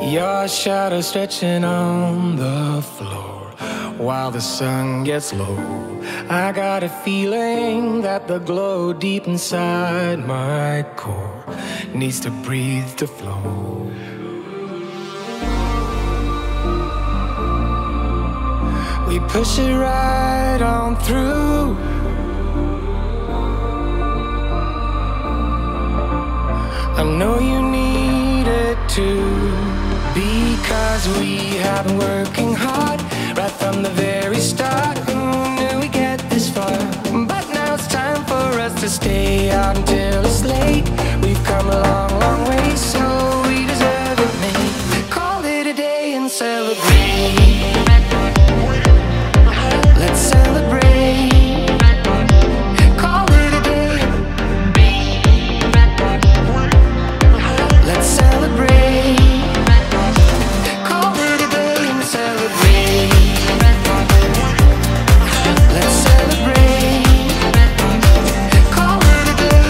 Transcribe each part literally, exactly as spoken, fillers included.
Your shadow stretching on the floor while the sun gets low. I got a feeling that the glow deep inside my core needs to breathe to flow. We push it right on through. I know you need it too, because we have been working hard right from the very start. Who knew we'd get this far? But now it's time for us to stay out until it's late. We've come a long, long way, so we deserve it, mate. Call it a day and celebrate. Let's celebrate. Call it a day. Let's celebrate. Call it a day and celebrate. Let's celebrate. Call it a day.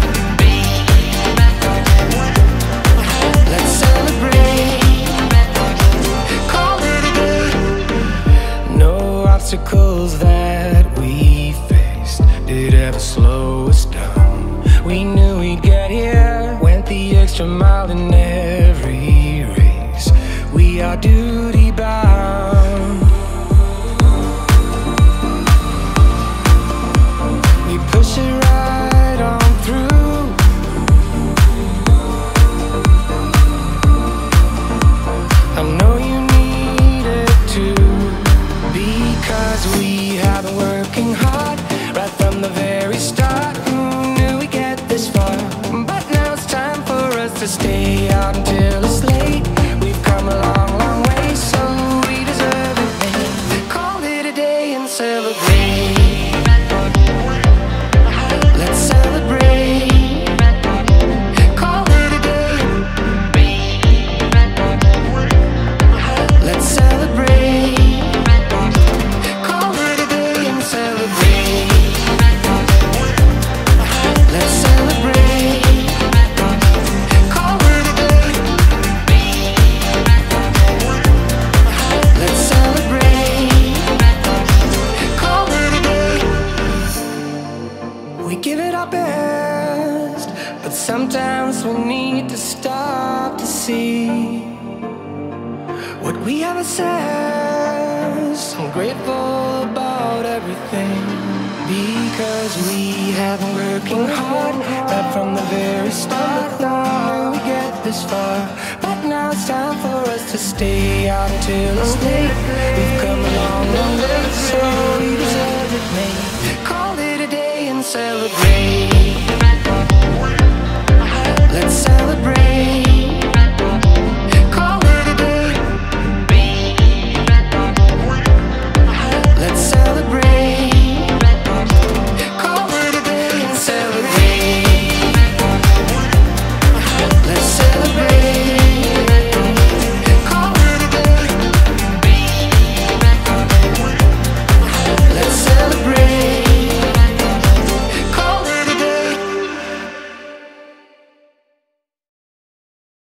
Let's celebrate. Call it a day. No obstacles that we faced did ever slow us down. We knew we'd get here, went the extra mile in every race. We are duty bound. We push it right on through. I know you need it too, because we have been working hard right from the very start. Who knew we'd get this far? But now it's time for us to stay out until it's late. We've come a long, long way, so we deserve it, mate. Call it a day and celebrate. Let's celebrate. Call it a day. Let's celebrate. Call it a day and celebrate. Let's celebrate. Call it a day. Let's celebrate. Call it a day. We give it our best, but sometimes we need to stop to see what we have says. I'm grateful about everything, because we have been working hard right from the very start. How we get this far? But now it's time for us to stay out until it's late. We've come a long, long way, so we deserve it, mate. Call it a day and celebrate.